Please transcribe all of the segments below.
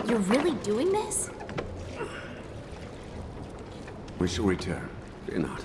You're really doing this? We shall return. Fear not.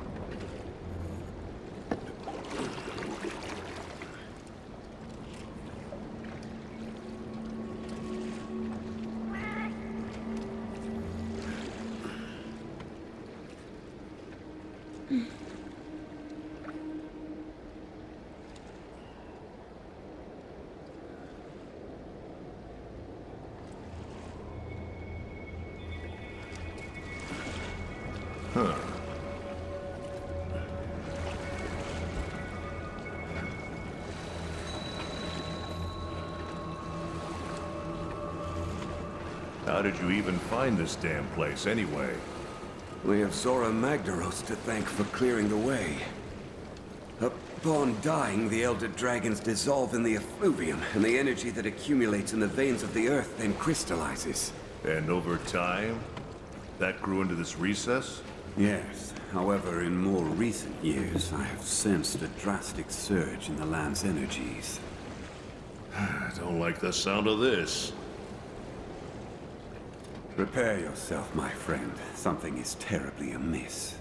How did you even find this damn place, anyway? We have Zora Magdaros to thank for clearing the way. Upon dying, the Elder Dragons dissolve in the effluvium, and the energy that accumulates in the veins of the earth then crystallizes. And over time, that grew into this recess? Yes. However, in more recent years, I have sensed a drastic surge in the land's energies. I don't like the sound of this. Prepare yourself, my friend. Something is terribly amiss.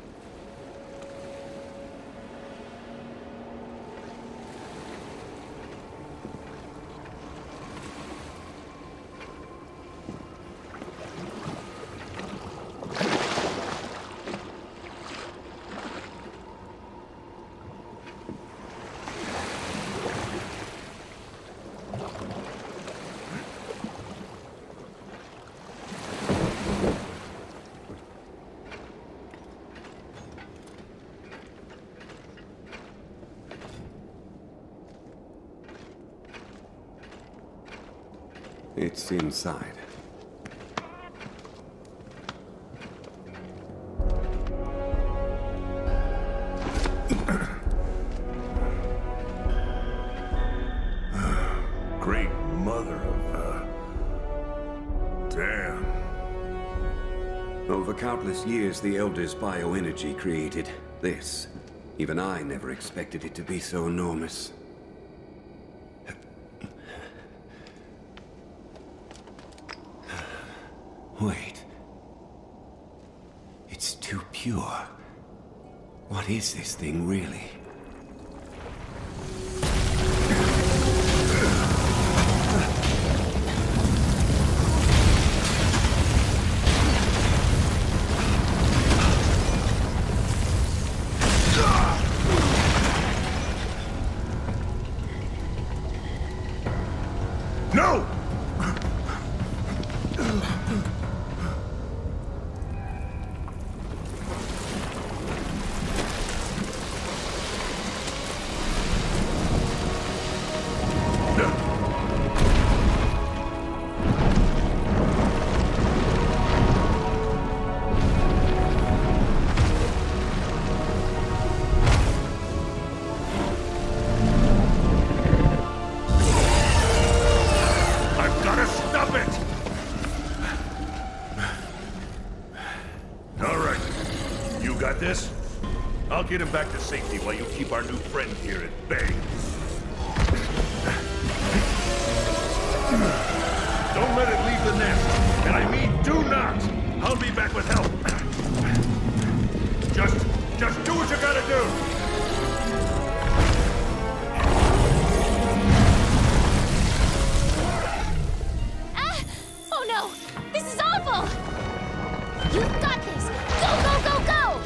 It's inside. Great mother of, damn. Over countless years, the Elder's bioenergy created this. Even I never expected it to be so enormous. Wait. It's too pure. What is this thing, really? No! This? I'll get him back to safety while you keep our new friend here at bay. Don't let it leave the nest. And I mean do not! I'll be back with help. Just do what you gotta do! Oh no! This is awful! You've got this! Go, go, go, go!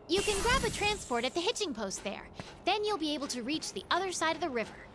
You can grab a transport at the hitching post there. Then you'll be able to reach the other side of the river.